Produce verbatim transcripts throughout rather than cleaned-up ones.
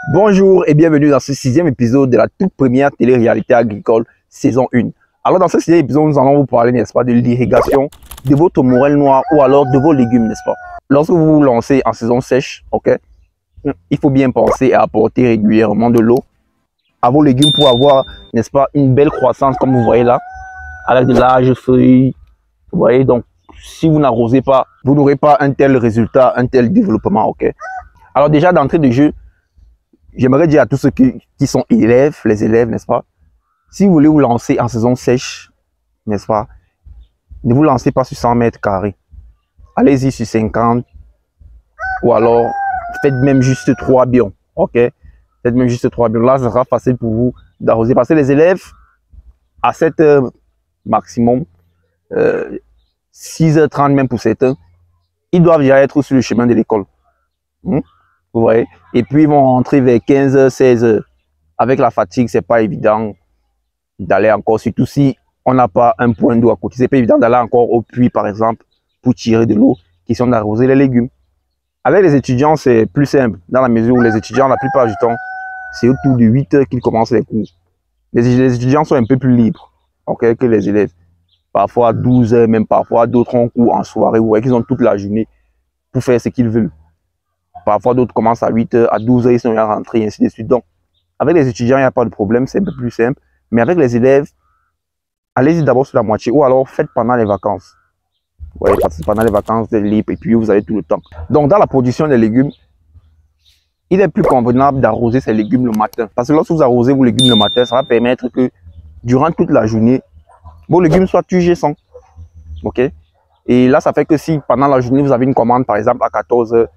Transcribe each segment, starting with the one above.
Bonjour et bienvenue dans ce sixième épisode de la toute première télé-réalité agricole saison un. Alors dans ce sixième épisode, nous allons vous parler, n'est-ce pas, de l'irrigation de votre morel noir ou alors de vos légumes, n'est-ce pas. Lorsque vous vous lancez en saison sèche, ok, il faut bien penser à apporter régulièrement de l'eau à vos légumes pour avoir, n'est-ce pas, une belle croissance comme vous voyez là, avec de larges feuilles. Vous voyez, donc si vous n'arrosez pas, vous n'aurez pas un tel résultat, un tel développement, ok. Alors déjà d'entrée de jeu, j'aimerais dire à tous ceux qui, qui sont élèves, les élèves, n'est-ce pas, si vous voulez vous lancer en saison sèche, n'est-ce pas, ne vous lancez pas sur cent mètres carrés. Allez-y sur cinquante, ou alors faites même juste trois bions, ok. Faites même juste trois bions. Là, ce sera facile pour vous d'arroser parce que les élèves, à sept heures maximum, euh, six heures trente même pour certains, ils doivent déjà être sur le chemin de l'école. Hmm? Vous voyez? Et puis, ils vont rentrer vers quinze heures, seize heures. Avec la fatigue, c'est pas évident d'aller encore, surtout si on n'a pas un point d'eau à côté. C'est pas évident d'aller encore au puits, par exemple, pour tirer de l'eau, question d'arroser les légumes. Avec les étudiants, c'est plus simple, dans la mesure où les étudiants, la plupart du temps, c'est autour de huit heures qu'ils commencent les cours. Les, les étudiants sont un peu plus libres, okay, que les élèves. Parfois douze heures, même parfois d'autres ont cours en soirée. Vous voyez qu'ils ont toute la journée pour faire ce qu'ils veulent. Parfois d'autres commencent à huit heures, à douze heures, ils sont à rentrer, et ainsi de suite. Donc, avec les étudiants, il n'y a pas de problème, c'est un peu plus simple. Mais avec les élèves, allez-y d'abord sur la moitié ou alors faites pendant les vacances. Vous voyez, parce que pendant les vacances, vous êtes libre et puis vous avez tout le temps. Donc, dans la production des légumes, il est plus convenable d'arroser ces légumes le matin. Parce que lorsque vous arrosez vos légumes le matin, ça va permettre que durant toute la journée, vos légumes soient turgescents. Ok? Et là, ça fait que si pendant la journée, vous avez une commande, par exemple, à quatorze heures,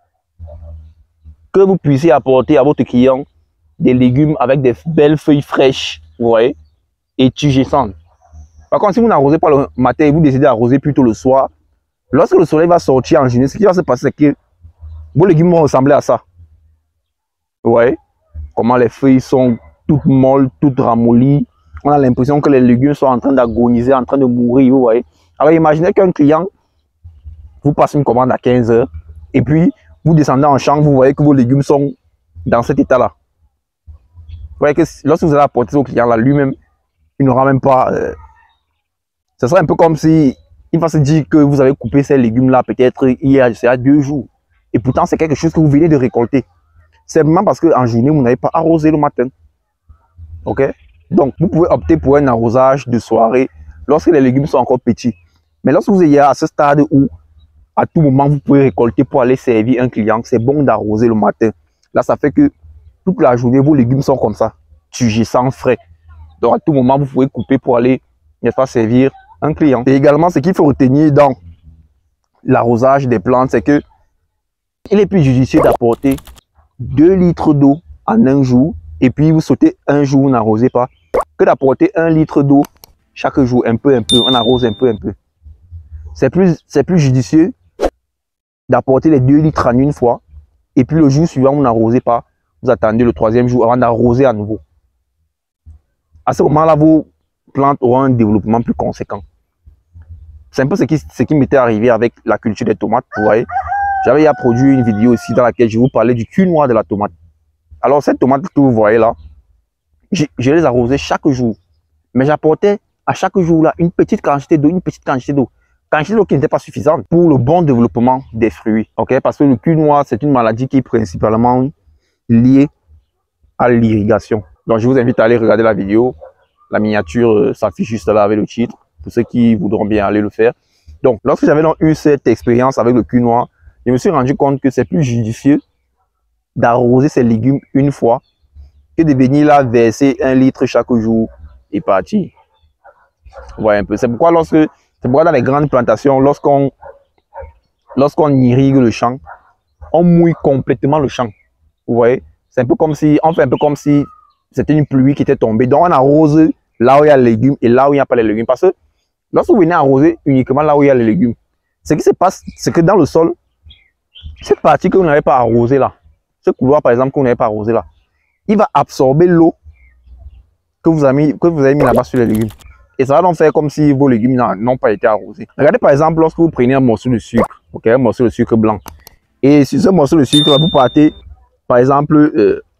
que vous puissiez apporter à votre client des légumes avec des belles feuilles fraîches, vous voyez, et turgescentes. Par contre, si vous n'arrosez pas le matin et vous décidez d'arroser plutôt le soir, lorsque le soleil va sortir en journée, ce qui va se passer, c'est que vos légumes vont ressembler à ça. Vous voyez comment les feuilles sont toutes molles, toutes ramollies. On a l'impression que les légumes sont en train d'agoniser, en train de mourir, vous voyez. Alors imaginez qu'un client vous passe une commande à quinze heures et puis vous descendez en champ, vous voyez que vos légumes sont dans cet état-là. Vous voyez que lorsque vous allez apporter au client là, lui-même, il n'aura même pas... Euh, ce serait un peu comme si il va se dire que vous avez coupé ces légumes-là peut-être il y a deux jours. Et pourtant, c'est quelque chose que vous venez de récolter. Simplement parce qu'en journée, vous n'avez pas arrosé le matin. Ok? Donc, vous pouvez opter pour un arrosage de soirée lorsque les légumes sont encore petits. Mais lorsque vous êtes à ce stade où, à tout moment, vous pouvez récolter pour aller servir un client, c'est bon d'arroser le matin. Là, ça fait que toute la journée, vos légumes sont comme ça, turgescents, frais. Donc, à tout moment, vous pouvez couper pour aller, n'est-ce pas, servir un client. Et également, ce qu'il faut retenir dans l'arrosage des plantes, c'est que il est plus judicieux d'apporter deux litres d'eau en un jour et puis vous sautez un jour, vous n'arrosez pas, que d'apporter un litre d'eau chaque jour, un peu, un peu, on arrose un peu, un peu. C'est plus, c'est plus judicieux d'apporter les deux litres en une fois et puis le jour suivant, vous n'arrosez pas, vous attendez le troisième jour avant d'arroser à nouveau. À ce moment-là, vos plantes auront un développement plus conséquent. C'est un peu ce qui, ce qui m'était arrivé avec la culture des tomates, vous voyez. J'avais déjà produit une vidéo ici dans laquelle je vous parlais du cul noir de la tomate. Alors cette tomate que vous voyez là, je, je les arrosais chaque jour. Mais j'apportais à chaque jour là une petite quantité d'eau, une petite quantité d'eau. Quantité d'eau qui n'était pas suffisante pour le bon développement des fruits. Okay? Parce que le cul noir, c'est une maladie qui est principalement liée à l'irrigation. Donc je vous invite à aller regarder la vidéo. La miniature euh, s'affiche juste là avec le titre, pour ceux qui voudront bien aller le faire. Donc lorsque j'avais donc eu cette expérience avec le cul noir, je me suis rendu compte que c'est plus judicieux d'arroser ces légumes une fois que de venir là verser un litre chaque jour et partir. Ouais, un peu. C'est pourquoi lorsque, c'est pourquoi dans les grandes plantations, lorsqu'on lorsqu'on irrigue le champ, on mouille complètement le champ. Vous voyez, c'est un peu comme si, on fait un peu comme si c'était une pluie qui était tombée. Donc on arrose là où il y a les légumes et là où il n'y a pas les légumes. Parce que lorsque vous venez arroser uniquement là où il y a les légumes, ce qui se passe, c'est que dans le sol, cette partie que vous n'avez pas arrosée là, ce couloir par exemple que vous n'avez pas arrosé là, il va absorber l'eau que vous avez mis, que vous avez mis là-bas sur les légumes. Et ça va donc faire comme si vos légumes n'ont pas été arrosés. Regardez par exemple lorsque vous prenez un morceau de sucre, ok, un morceau de sucre blanc. Et sur ce morceau de sucre, vous partez par exemple euh,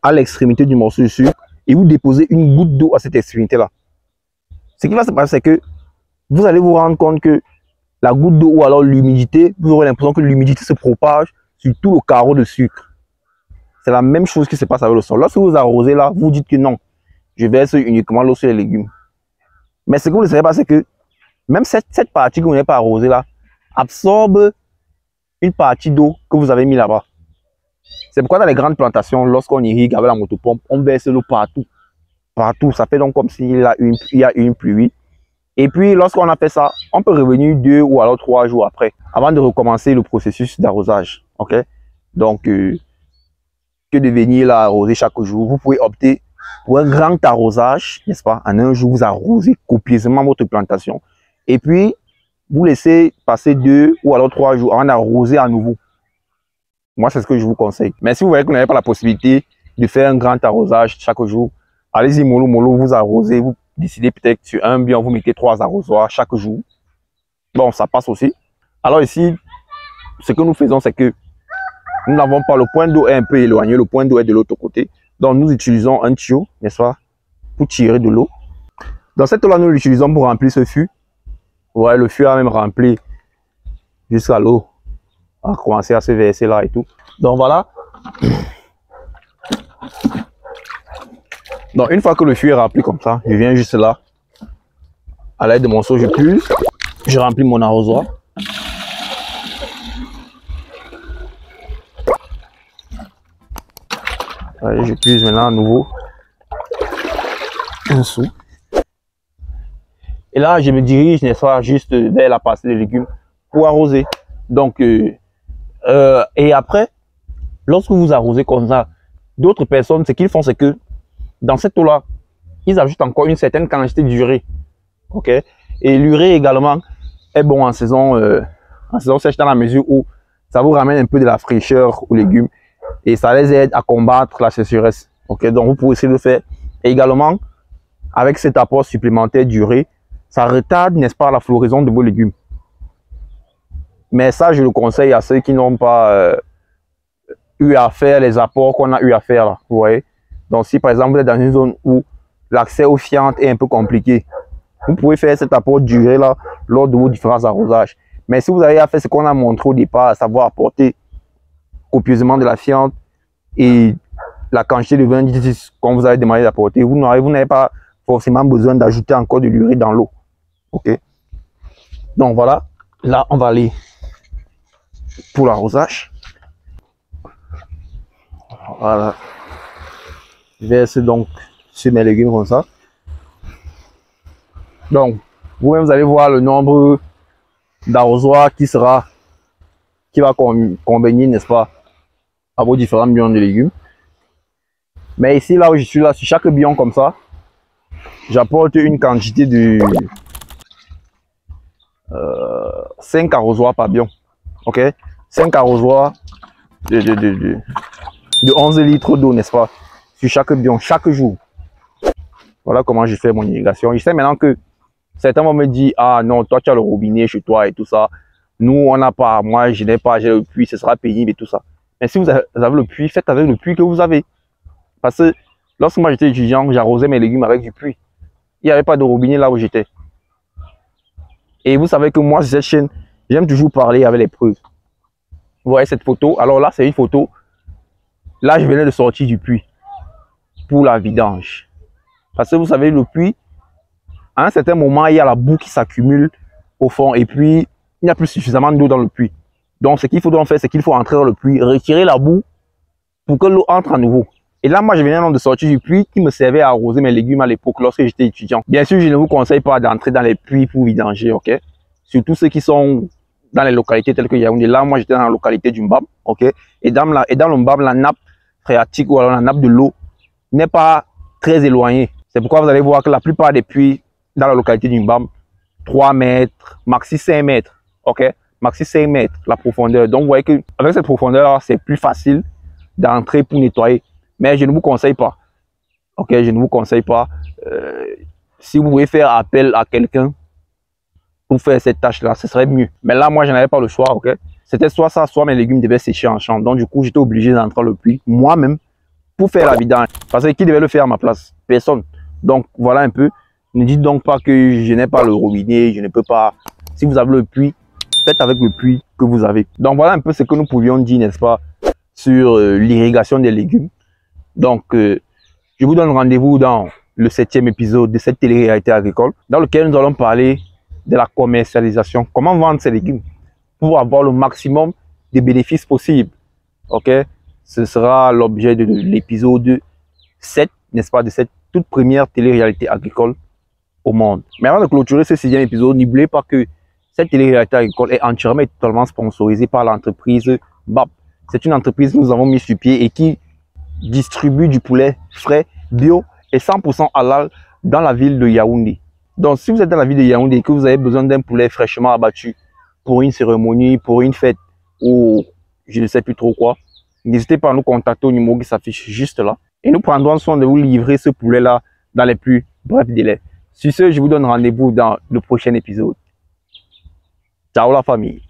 à l'extrémité du morceau de sucre et vous déposez une goutte d'eau à cette extrémité-là. Ce qui va se passer, c'est que vous allez vous rendre compte que la goutte d'eau ou alors l'humidité, vous aurez l'impression que l'humidité se propage sur tout le carreau de sucre. C'est la même chose qui se passe avec le sol. Lorsque vous arrosez là, vous dites que non, je verse uniquement l'eau sur les légumes. Mais ce que vous ne savez pas, c'est que même cette, cette partie que vous n'avez pas arrosée là, absorbe une partie d'eau que vous avez mis là-bas. C'est pourquoi dans les grandes plantations, lorsqu'on irrigue avec la motopompe, on verse l'eau partout. Partout. Ça fait donc comme s'il y a une, il y a une pluie. Et puis, lorsqu'on a fait ça, on peut revenir deux ou alors trois jours après, avant de recommencer le processus d'arrosage. Ok? Donc, euh, que de venir là arroser chaque jour, vous pouvez opter pour un grand arrosage, n'est-ce pas? En un jour, vous arrosez copieusement votre plantation. Et puis, vous laissez passer deux ou alors trois jours avant d'arroser à nouveau. Moi, c'est ce que je vous conseille. Mais si vous voyez que vous n'avez pas la possibilité de faire un grand arrosage chaque jour, allez-y mollo mollo, vous arrosez, vous décidez peut-être sur un bion, vous mettez trois arrosoirs chaque jour. Bon, ça passe aussi. Alors ici, ce que nous faisons, c'est que nous n'avons pas, le point d'eau est un peu éloigné, le point d'eau est de l'autre côté. Donc nous utilisons un tuyau, n'est-ce pas, pour tirer de l'eau. Dans cette eau-là, nous l'utilisons pour remplir ce fût. Ouais, le fût a même rempli jusqu'à l'eau. A commencé à se verser là et tout. Donc voilà. Donc une fois que le fût est rempli comme ça, je viens juste là. À l'aide de mon seau, je puse. Je remplis mon arrosoir. Allez, je puse maintenant à nouveau un seau. Et là, je me dirige, n'est-ce pas, juste vers la partie des légumes pour arroser. Donc, euh, euh, et après, lorsque vous arrosez comme ça, d'autres personnes, ce qu'ils font, c'est que dans cette eau-là, ils ajoutent encore une certaine quantité d'urée. Ok? Et l'urée également est bon en saison, euh, en saison sèche, dans la mesure où ça vous ramène un peu de la fraîcheur aux légumes et ça les aide à combattre la sécheresse. Ok? Donc, vous pouvez essayer de le faire. Et également, avec cet apport supplémentaire d'urée, ça retarde, n'est-ce pas, la floraison de vos légumes. Mais ça, je le conseille à ceux qui n'ont pas euh, eu à faire les apports qu'on a eu à faire là, vous voyez. Donc, si par exemple, vous êtes dans une zone où l'accès aux fientes est un peu compliqué, vous pouvez faire cet apport d'urée là lors de vos différents arrosages. Mais si vous avez à faire ce qu'on a montré au départ, à savoir apporter copieusement de la fiente et la quantité de vingt-dix qu'on vous avait demandé d'apporter, vous n'avez pas forcément besoin d'ajouter encore de l'urée dans l'eau. Ok? Donc voilà, là on va aller pour l'arrosage. Voilà. Je verse donc sur mes légumes comme ça. Donc, vous-même vous allez voir le nombre d'arrosoirs qui sera, qui va convenir, n'est-ce pas, à vos différents bions de légumes. Mais ici, là où je suis là, sur chaque bion comme ça, j'apporte une quantité de euh, cinq arrosoirs par bion. Ok? cinq arrosoirs de, de, de, de, de onze litres d'eau, n'est-ce pas? Sur chaque bion, chaque jour. Voilà comment je fais mon irrigation. Je sais maintenant que certains vont me dire, ah non, toi tu as le robinet chez toi et tout ça. Nous, on n'a pas, moi je n'ai pas, j'ai le puits, ce sera pénible et tout ça. Mais si vous avez le puits, faites avec le puits que vous avez. Parce que lorsque moi j'étais étudiant, j'arrosais mes légumes avec du puits. Il n'y avait pas de robinet là où j'étais. Et vous savez que moi, sur cette chaîne, j'aime toujours parler avec les preuves. Vous voyez cette photo? Alors là, c'est une photo. Là, je venais de sortir du puits pour la vidange. Parce que vous savez, le puits, à un certain moment, il y a la boue qui s'accumule au fond et puis il n'y a plus suffisamment d'eau dans le puits. Donc, ce qu'il faut donc faire, c'est qu'il faut entrer dans le puits, retirer la boue pour que l'eau entre à nouveau. Et là, moi, je venais de sortir du puits qui me servait à arroser mes légumes à l'époque lorsque j'étais étudiant. Bien sûr, je ne vous conseille pas d'entrer dans les puits pour vidanger, ok? Surtout ceux qui sont dans les localités telles que Yaoundé. Là, moi, j'étais dans la localité du Mbam, ok? Et dans, la, et dans le Mbam, la nappe phréatique ou alors la nappe de l'eau n'est pas très éloignée. C'est pourquoi vous allez voir que la plupart des puits dans la localité du Mbam, trois mètres, maxi cinq mètres, ok? Maxi cinq mètres, la profondeur. Donc, vous voyez qu'avec cette profondeur, c'est plus facile d'entrer pour nettoyer. Mais je ne vous conseille pas. Ok, je ne vous conseille pas. Euh, si vous pouvez faire appel à quelqu'un pour faire cette tâche-là, ce serait mieux. Mais là, moi, je n'avais pas le choix, ok? C'était soit ça, soit mes légumes devaient sécher en chambre. Donc, du coup, j'étais obligé d'entrer dans le puits moi-même pour faire la vidange. Parce que qui devait le faire à ma place? Personne. Donc voilà un peu. Ne dites donc pas que je n'ai pas le robinet, je ne peux pas. Si vous avez le puits, faites avec le puits que vous avez. Donc voilà un peu ce que nous pouvions dire, n'est-ce pas, sur euh, l'irrigation des légumes. Donc euh, je vous donne rendez-vous dans le septième épisode de cette télé-réalité agricole, dans lequel nous allons parler de la commercialisation. Comment vendre ces légumes pour avoir le maximum de bénéfices possibles. Ok? Ce sera l'objet de l'épisode sept, n'est-ce pas, de cette toute première télé-réalité agricole au monde. Mais avant de clôturer ce sixième épisode, n'oubliez pas que cette télé-réalité agricole est entièrement et totalement sponsorisée par l'entreprise B A P. C'est une entreprise que nous avons mis sur pied et qui distribue du poulet frais, bio et cent pour cent halal dans la ville de Yaoundé. Donc, si vous êtes dans la ville de Yaoundé et que vous avez besoin d'un poulet fraîchement abattu pour une cérémonie, pour une fête ou je ne sais plus trop quoi, n'hésitez pas à nous contacter au numéro qui s'affiche juste là. Et nous prendrons soin de vous livrer ce poulet-là dans les plus brefs délais. Sur ce, je vous donne rendez-vous dans le prochain épisode. Ciao la famille.